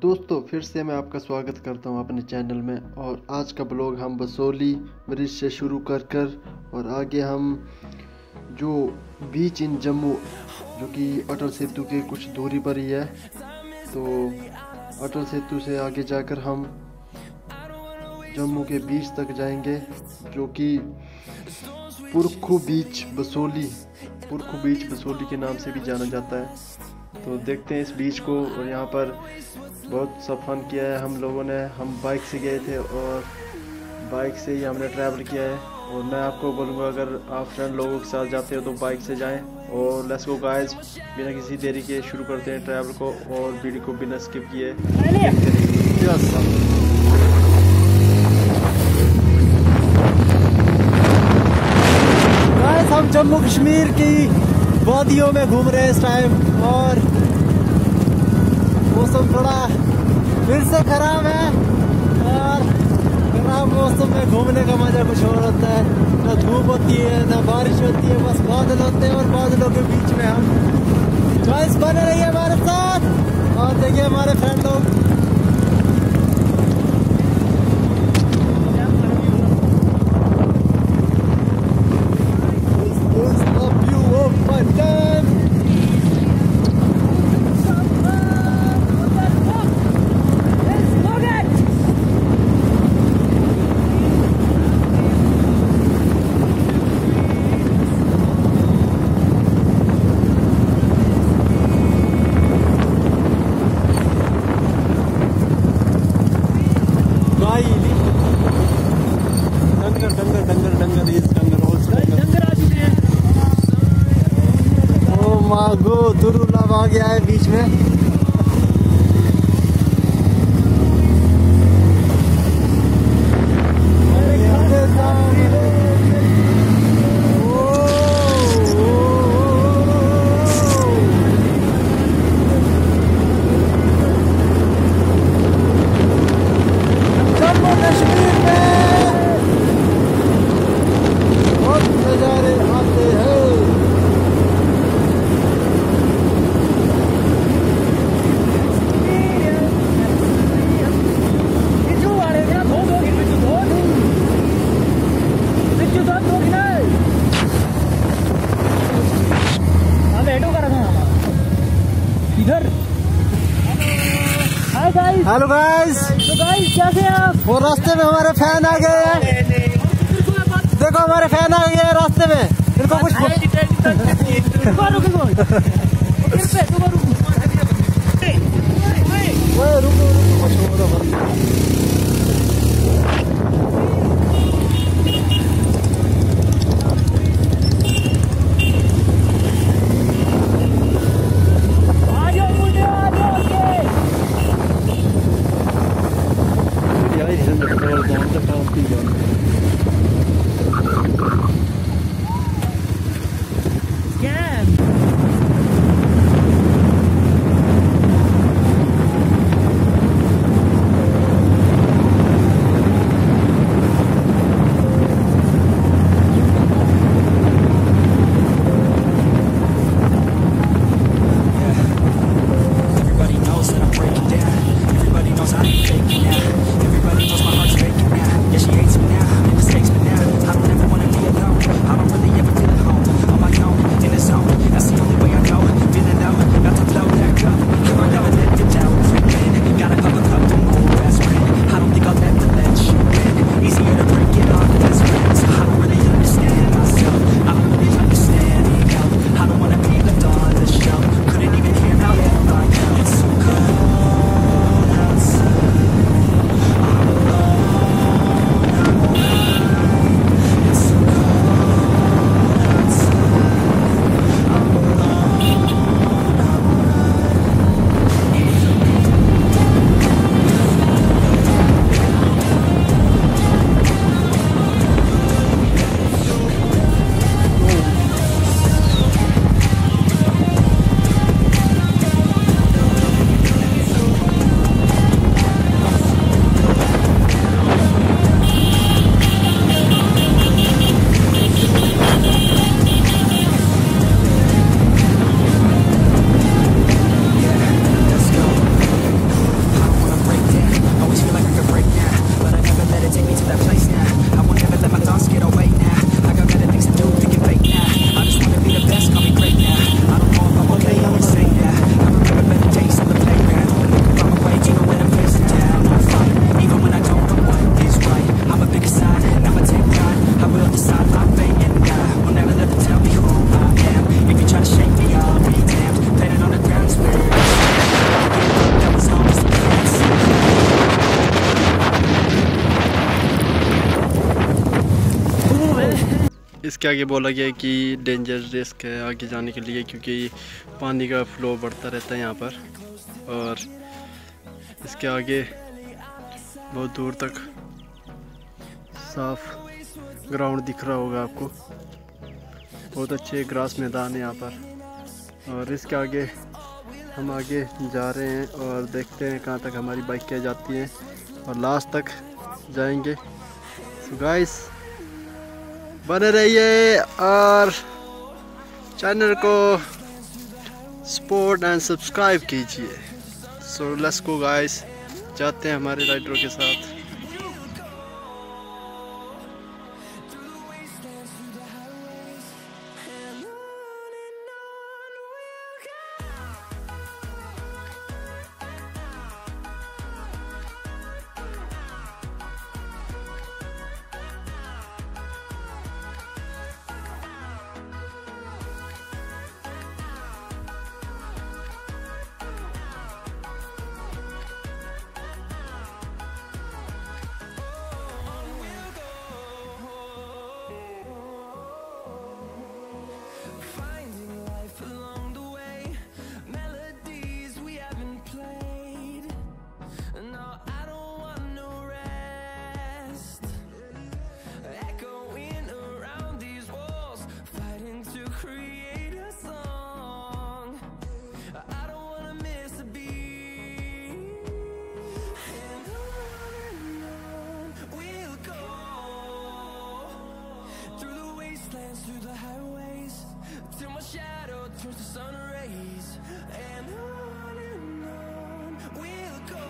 दोस्तों फिर से मैं आपका स्वागत करता हूं अपने चैनल में। और आज का ब्लॉग हम बसोली ब्रिज से शुरू कर और आगे हम जो बीच इन जम्मू जो कि अटल सेतु के कुछ दूरी पर ही है, तो अटल सेतु से आगे जाकर हम जम्मू के बीच तक जाएंगे जो कि पुरखू बीच बसोली के नाम से भी जाना जाता है। तो देखते हैं इस बीच को। और यहाँ पर बहुत सा फन किया है हम लोगों ने। हम बाइक से गए थे और बाइक से ही हमने ट्रैवल किया है। और मैं आपको बोलूँगा अगर आप फ्रेंड लोगों के साथ जाते हो तो बाइक से जाएं। और लेट्स गो गाइस, बिना किसी देरी के शुरू करते हैं ट्रैवल को और वीडियो को बिना स्किप किए। गाइस हम जम्मू कश्मीर की वादियों में घूम रहे हैं इस टाइम और मौसम थोड़ा फिर से खराब है। और खराब मौसम में घूमने का मजा कुछ और होता है। ना धूप होती है ना बारिश होती है, बस बादल होते हैं और बादलों के बीच में हम। गाइस बने रहिए हमारे साथ और देखिए हमारे फ्रेंड लोग। मागो तुरुला आ गया है बीच में। जम्मू कश्मीर में बहुत नजारे आते हैं। हेलो गाइस, तो गाइस कैसे हैं आप? वो रास्ते में हमारे फैन आ गए हैं। देखो हमारे फैन आ गए हैं रास्ते में। इनको कुछ इसके आगे बोला गया है कि डेंजर रिस्क है आगे जाने के लिए, क्योंकि पानी का फ्लो बढ़ता रहता है यहाँ पर। और इसके आगे बहुत दूर तक साफ ग्राउंड दिख रहा होगा आपको, बहुत अच्छे ग्रास मैदान है यहाँ पर। और इसके आगे हम आगे जा रहे हैं और देखते हैं कहाँ तक हमारी बाइकें जाती हैं और लास्ट तक जाएंगे। सो गाइस बने रहिए और चैनल को सपोर्ट एंड सब्सक्राइब कीजिए। सो लेट्स गो गाइस, जाते हैं हमारे राइडरों के साथ। Through the highways till my shadow turns to sun rays, and on we'll go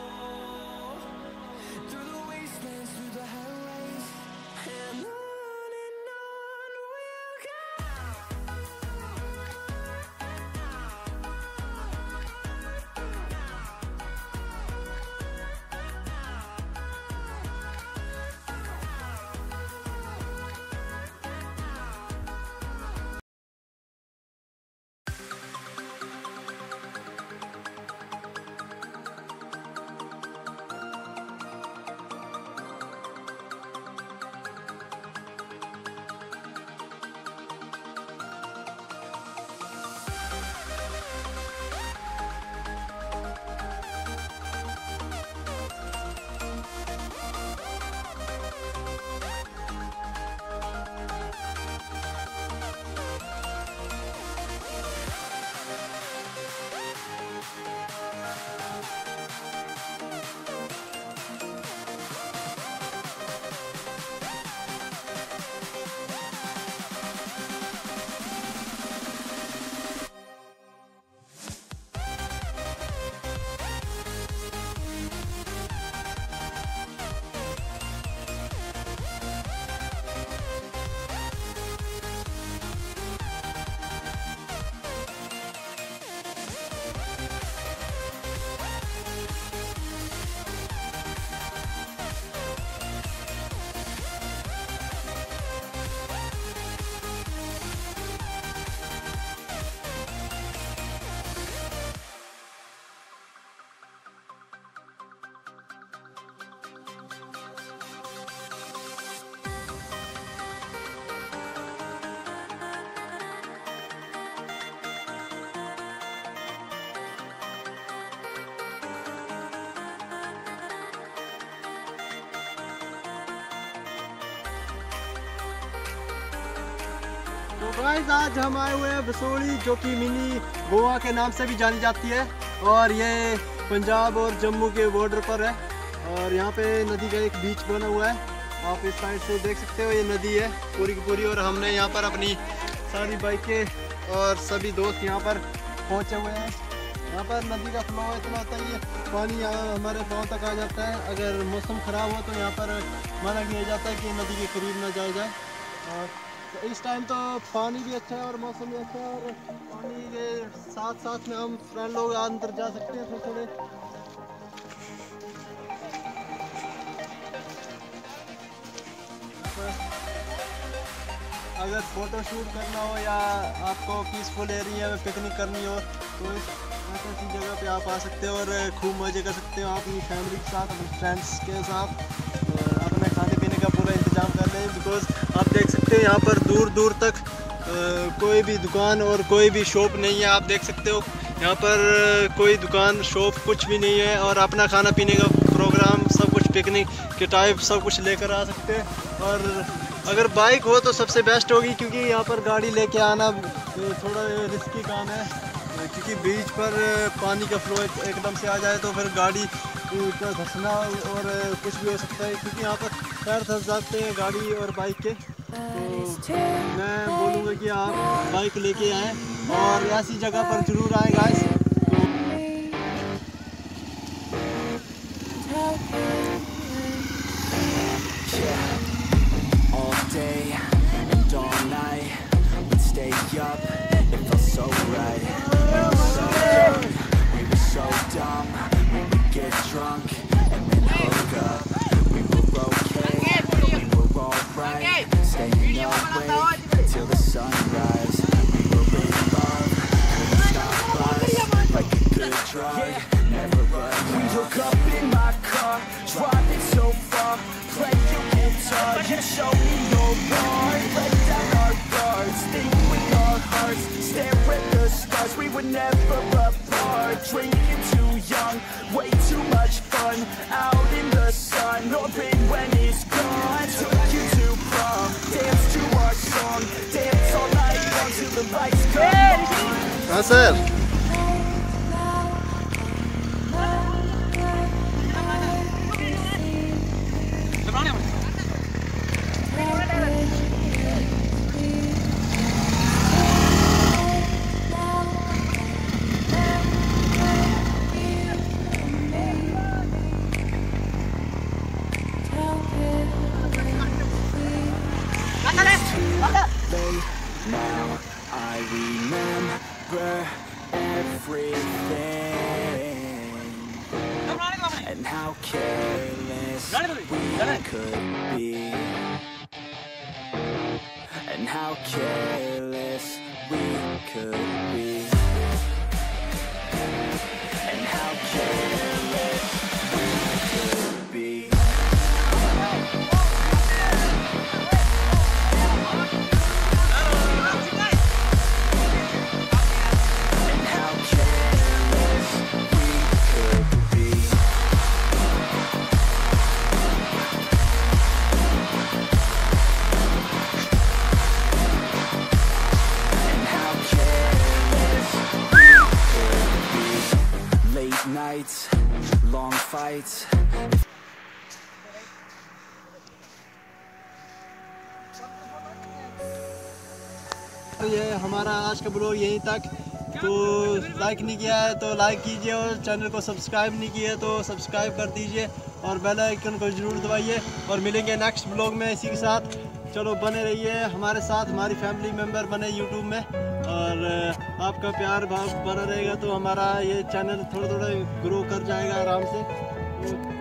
through the wastelands, through the highways, and on we'll go. तो guys आज हम आए हुए हैं बसोली, जो कि मिनी गोवा के नाम से भी जानी जाती है, और ये पंजाब और जम्मू के बॉर्डर पर है। और यहाँ पे नदी का एक बीच बना हुआ है, आप इस साइड से देख सकते हो, ये नदी है पूरी की पूरी। और हमने यहाँ पर अपनी सारी बाइकें और सभी दोस्त यहाँ पर पहुँचे हुए हैं। यहाँ पर नदी का फ्लो इतना होता है, ये पानी यहाँ हमारे पाँव तक आ जाता है। अगर मौसम ख़राब हो तो यहाँ पर मना किया जाता है कि नदी के करीब ना जाया जाए। और तो इस टाइम तो पानी भी अच्छा है और मौसम भी अच्छा है, और पानी के साथ साथ में हम फ्रेंड लोग अंदर जा सकते हैं थोड़े थोड़े। अगर फ़ोटो शूट करना हो या आपको पीसफुल एरिया में पिकनिक करनी हो तो ऐसी जगह पे आप आ सकते हो और खूब मज़े कर सकते हो। आप अपनी फैमिली के साथ, अपने फ्रेंड्स के साथ अपने खाने पीने का पूरा इंतज़ाम कर ले। हैं, बिकॉज आप देख सकते हैं यहाँ पर दूर दूर तक कोई भी दुकान और कोई भी शॉप नहीं है। आप देख सकते हो यहाँ पर कोई दुकान शॉप कुछ भी नहीं है, और अपना खाना पीने का प्रोग्राम सब कुछ पिकनिक के टाइप सब कुछ लेकर आ सकते हैं। और अगर बाइक हो तो सबसे बेस्ट होगी, क्योंकि यहाँ पर गाड़ी लेके आना थोड़ा रिस्की काम है, क्योंकि बीच पर पानी का फ्लो एकदम से आ जाए तो फिर गाड़ी का धंसना और कुछ भी हो सकता है, क्योंकि यहाँ पर पैर धंस जाते हैं गाड़ी और बाइक के। तो मैं बोलूँगा कि आप बाइक लेके आएँ और ऐसी जगह पर ज़रूर आएँ guys. All day and all night, we'd stay up, it felt so right. We were so young, we were so dumb, we would get drunk and then hook up. We were okay, we were alright, staying awake till the sunrise. We were in love, couldn't stop us, like a good drug, never let go. We hook up in my car, driving so far, play your guitar, you show me your part, let down our guards, think with our hearts, stare at the stars, we were never apart, drinking too young, way too much fun, out in the sun, orbit when it's gone, took you to prom, dance to our song, dance all night long till the lights come on. हाँ sir, Late now, I remember everything, and how careless we could be, and how careless we could be, and how careless we could be. Nights, long fights. तो ये हमारा आज का blog यहीं तक। तो like नहीं किया है तो लाइक कीजिए, और चैनल को सब्सक्राइब नहीं किया है तो सब्सक्राइब कर दीजिए, और बेल आइकन को ज़रूर दबाइए। और मिलेंगे नेक्स्ट ब्लॉग में इसी के साथ। चलो बने रहिए हमारे साथ, हमारी फैमिली मेम्बर बने यूट्यूब में, और आपका प्यार भाव बना रहेगा तो हमारा ये चैनल थोड़ा थोड़ा ग्रो कर जाएगा आराम से।